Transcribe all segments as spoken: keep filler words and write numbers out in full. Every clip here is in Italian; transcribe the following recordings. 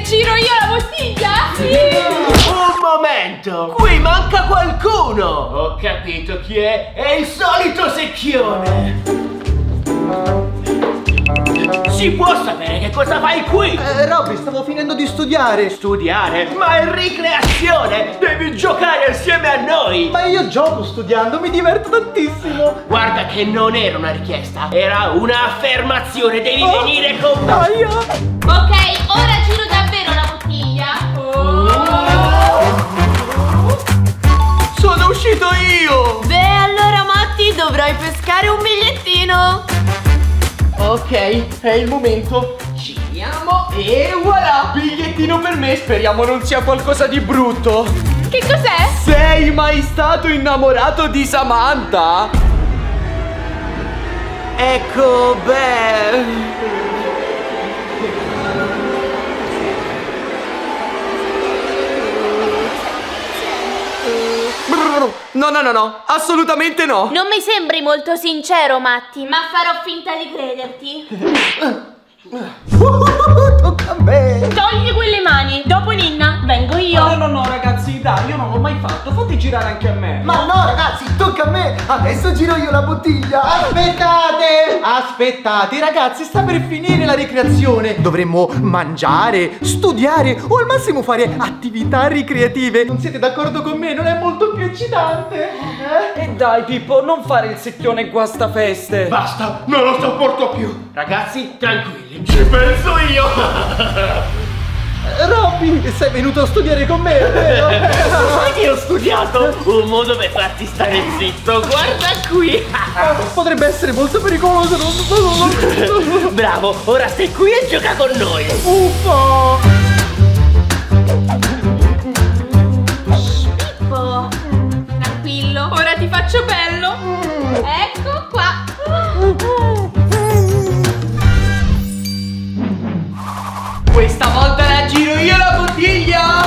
giro io la bottiglia? Sì! Un momento! Qui manca qualcuno! Ho capito chi è! È il solito secchione! Si può sapere che cosa fai qui? Eh, Robby, stavo finendo di studiare. Studiare? Ma è ricreazione! Devi giocare assieme a noi! Ma io gioco studiando, mi diverto tantissimo. Guarda che non era una richiesta, era un'affermazione, devi oh, venire con me! Aia. Ok, ora giro davvero la bottiglia. Oh. Sono uscito io! Beh, allora Matti, dovrai pescare un bigliettino. Ok, è il momento. Giriamo e voilà! Bigliettino per me, speriamo non sia qualcosa di brutto. Che cos'è? Sei mai stato innamorato di Samantha? Ecco, beh... No, no, no, no, assolutamente no. Non mi sembri molto sincero, Matti, ma farò finta di crederti. Tocca a me. Togli quelle mani, dopo Ninna, vengo io. No, no, no, ragazzi, dai, io non l'ho mai fatto, fate girare anche a me. Ma no, ragazzi, tocca a me. Adesso giro io la bottiglia. Aspettate, aspettate, ragazzi, sta per finire la ricreazione. Dovremmo mangiare, studiare o al massimo fare attività ricreative. Non siete d'accordo con me? Non è molto più eccitante? Eh? E dai, Pippo, non fare il secchione guastafeste. Basta, non lo sopporto più! Ragazzi, tranquilli, ci penso io! Robby, sei venuto a studiare con me, vero? Sai che ho studiato? Un modo per farti stare zitto, guarda qui! Potrebbe essere molto pericoloso. Bravo, ora stai qui e gioca con noi! Uffa! Pippo, tranquillo, ora ti faccio bello. Ecco qua. Questa volta la giro io la bottiglia!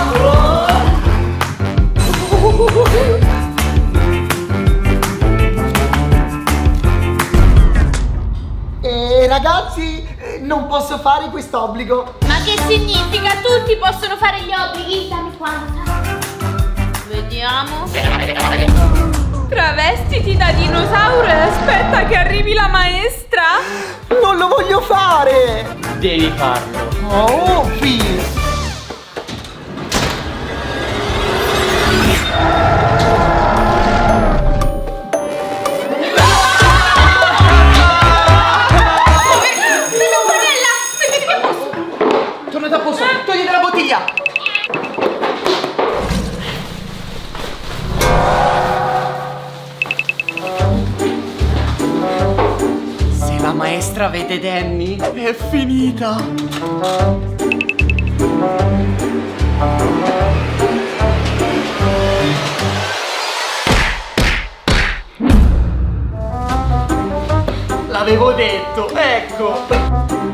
E ragazzi, non posso fare quest'obbligo. Ma che significa? Tutti possono fare gli obblighi. Dammi quanta. Vediamo. Travestiti da dinosauro e aspetta che arrivi la maestra. Non lo voglio fare. Devi farlo. Oh, Uffi. Tornate a posto, toglite la bottiglia! Se la maestra vede Danny, è finita! L'avevo detto, ecco!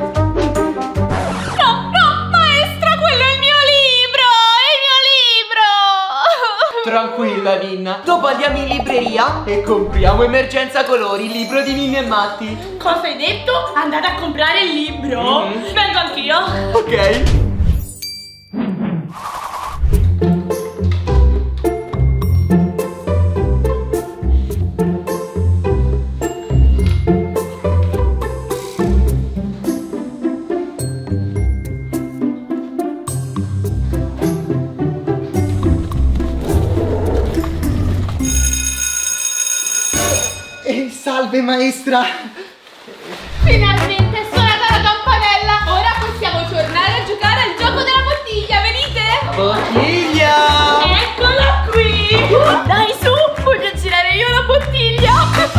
Tranquilla Ninna, dopo andiamo in libreria e compriamo Emergenza Colori, il libro di Ninna e Matti. Cosa hai detto? Andate a comprare il libro? Mm-hmm. Vengo anch'io. Ok. Salve maestra. Finalmente è suonata la campanella. Ora possiamo tornare a giocare al gioco della bottiglia. Venite? Bottiglia! Eccola qui. Dai su, voglio girare io la bottiglia.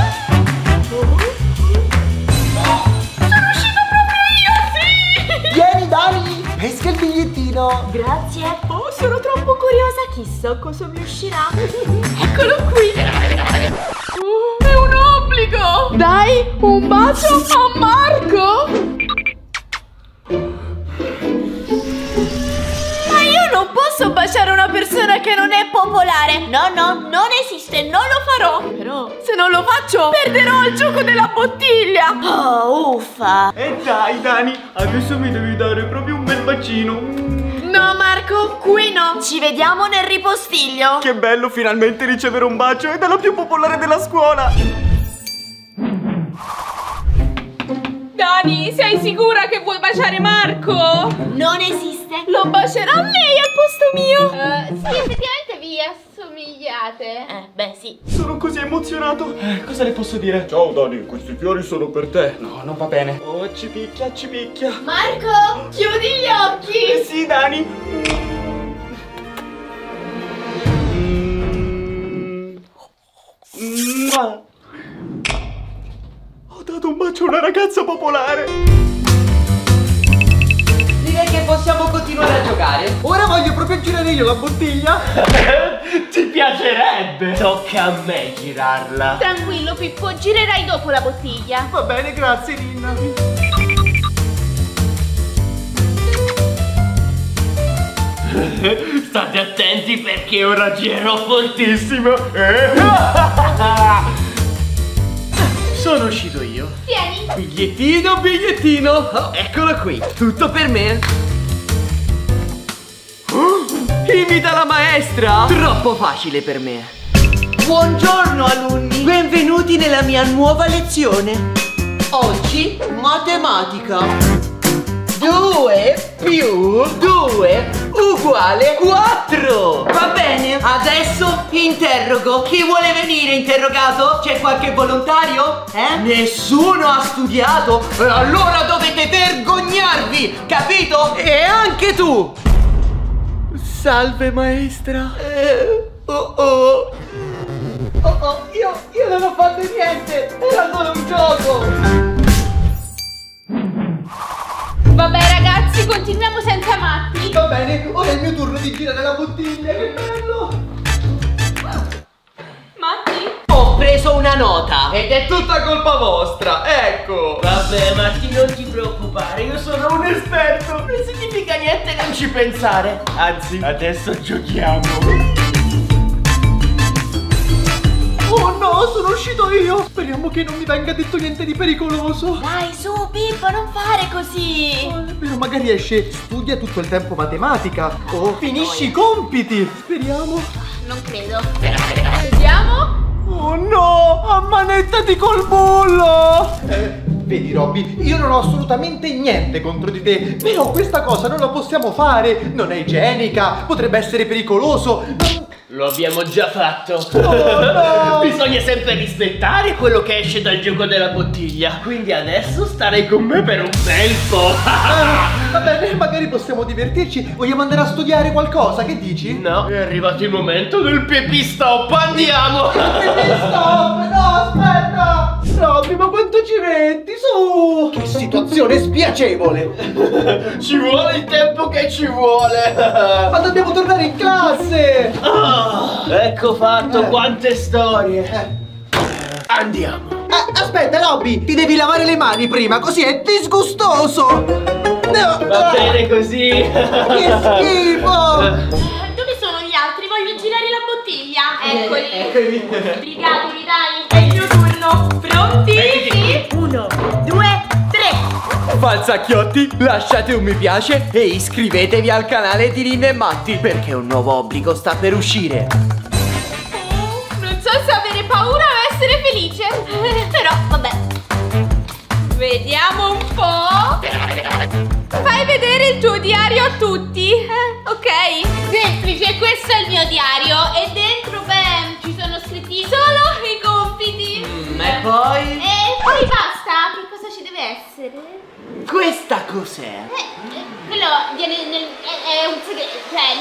Sono uscito proprio io, sì. Vieni Dani, pesca il bigliettino. Grazie. Oh, sono troppo curiosa. Chissà cosa mi uscirà. Eccolo qui. Oh, è un obbligo. Dai, un bacio a Marco. Ma io non posso baciare una persona che non è popolare. No, no, non esiste, non lo farò. Però se non lo faccio perderò il gioco della bottiglia. Oh, uffa. E dai Dani, adesso mi devi dare proprio un bel bacino bacino. No Marco, qui no. Ci vediamo nel ripostiglio. Che bello finalmente ricevere un bacio. È dalla più popolare della scuola. Dani, sei sicura che vuoi baciare Marco? Non esiste. Lo bacerà lei al posto mio. Uh, sì, effettivamente vi assomigliate. Eh, beh sì. Sono così emozionato. Eh, cosa le posso dire? Ciao Dani, questi fiori sono per te. No, non va bene. Oh, ci picchia, ci picchia. Marco, chiudi gli occhi. Eh sì, Dani. Mm. Ho dato un bacio a una ragazza popolare. Direi che possiamo continuare a giocare. Ora voglio proprio girare io la bottiglia. Ti piacerebbe? Tocca a me girarla. Tranquillo Pippo, girerai dopo la bottiglia. Va bene, grazie Ninna. State attenti perché ora giro fortissimo. Sono uscito io. Tieni. Bigliettino, bigliettino. Oh, eccolo qui. Tutto per me. Oh, imita la maestra. Troppo facile per me. Buongiorno alunni. Benvenuti nella mia nuova lezione. Oggi matematica. Due più due uguale quattro. Va bene, adesso interrogo. Chi vuole venire interrogato? C'è qualche volontario? Eh? Nessuno ha studiato? E allora dovete vergognarvi, capito? E anche tu. Salve maestra. eh, Oh oh Oh oh, io, io non ho fatto niente. Era solo un gioco. Vabbè ragazzi, continuiamo senza matti. Va bene, ora è il mio turno di girare la bottiglia. Che bello. Matti? Ho preso una nota. Ed è tutta colpa vostra, ecco. Vabbè, Matti, non ti preoccupare, io sono un esperto. Non significa niente non ci pensare. Anzi, adesso giochiamo. Oh no, sono uscito io. Speriamo che non mi venga detto niente di pericoloso. Dai, su Pippo, non fare così. Oh, è vero, magari esce, studia tutto il tempo matematica o finisci i compiti. Speriamo. Non credo. Vediamo. Oh no, ammanettati col bullo. Eh, vedi Robby, io non ho assolutamente niente contro di te, però questa cosa non la possiamo fare. Non è igienica, potrebbe essere pericoloso. Non... Lo abbiamo già fatto. Oh, no. Bisogna sempre rispettare quello che esce dal gioco della bottiglia. Quindi adesso starei con me per un bel po'. Ah, va bene, magari possiamo divertirci. Vogliamo andare a studiare qualcosa, che dici? No, è arrivato il momento del pipì stop. Andiamo. Stop, no, aspetta. Robby, ma quanto ci metti? Su. Che situazione spiacevole. Ci vuole il tempo che ci vuole. Ma dobbiamo tornare in classe. Ah, ecco fatto, Eh. quante storie. Eh. Andiamo. Ah, aspetta Robby, ti devi lavare le mani prima, così è disgustoso. No, Va bene così. Che schifo. Dove sono gli altri? Voglio girare la bottiglia. Eccoli. Eccoli. Brigatevi, dai. È il mio turno. Pronti? Sì. Uno, due, tre. Falsacchiotti, lasciate un mi piace e iscrivetevi al canale di Ninna e Matti perché un nuovo obbligo sta per uscire. Non so se avere paura o essere felice. Però, vabbè. Vediamo un po'. Fai vedere il tuo diario a tutti. Eh, ok. Semplice, questo è il mio diario. E dentro, beh, ci sono scritti solo i compiti. Mm, e poi? E poi basta. Che cosa ci deve essere? Questa cos'è? Eh, eh, quello viene nel... È, è un segreto. Cioè,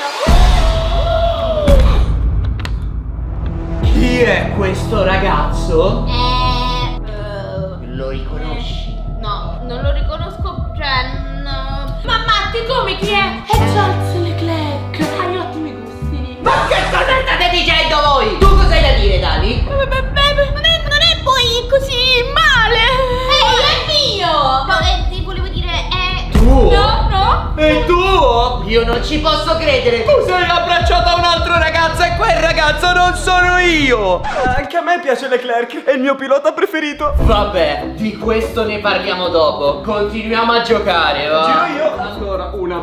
nel senso... Chi è questo ragazzo? Eh... eh, Lo riconosci? No, non lo riconosco, cioè, no. Ma Matti, come chi è? È Charles Leclerc, hai ottimi gusti. Ma che cosa state dicendo voi? Tu cosa hai da dire, Dani? Beh, beh, beh, non è, non è poi così male. Ehi, è mio. Ma eh, ti volevo dire, è... Tu? No, no. E tu? Io non ci posso credere. Tu sei abbracciato a un altro ragazzo e quel ragazzo non sono io. Anche a me piace Leclerc, è il mio pilota preferito. Vabbè, di questo ne parliamo dopo. Continuiamo a giocare, va? Giro io. Allora, una,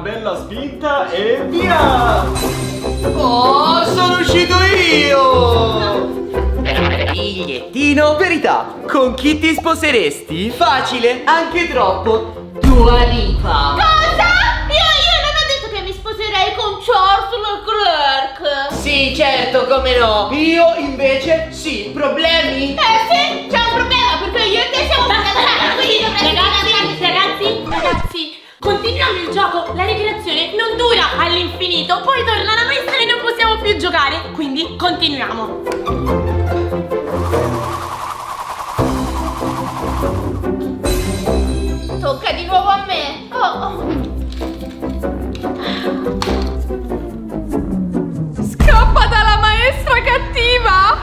spinta e via! Oh, sono uscito io! Bigliettino verità. Con chi ti sposeresti? Facile, anche troppo. Dua Lipa. Cosa? Io, io non ho detto che mi sposerei con Charles Leclerc. Sì, certo, come no. Io invece sì. Problemi? Eh sì, c'è un problema perché io e te siamo fidanzati, quindi dovresti... Ragazzi, ragazzi, ragazzi, continuiamo il gioco. La ricreazione non dura all'infinito. Poi torna la maestra e non possiamo più giocare. Quindi continuiamo. Tocca di nuovo a me. Oh, oh. Scappa dalla maestra cattiva!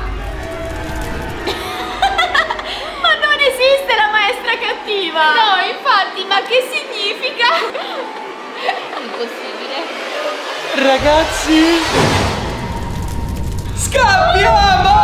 Ma non esiste la maestra cattiva! No, infatti, ma che significa? Impossibile. Ragazzi, scappiamo!